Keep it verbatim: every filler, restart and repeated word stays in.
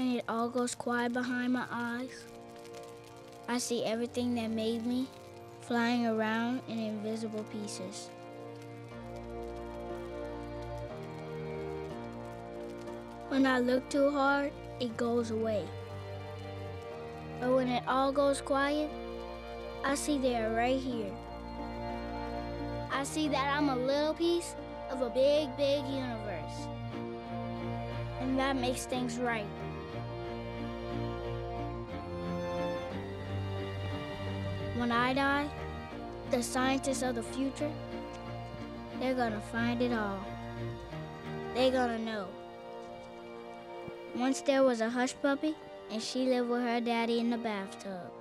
When it all goes quiet behind my eyes, I see everything that made me flying around in invisible pieces. When I look too hard, it goes away. But when it all goes quiet, I see they're right here. I see that I'm a little piece of a big, big universe. And that makes things right. When I die, the scientists of the future, they're gonna find it all. They're gonna know. Once there was a hush puppy, and she lived with her daddy in the bathtub.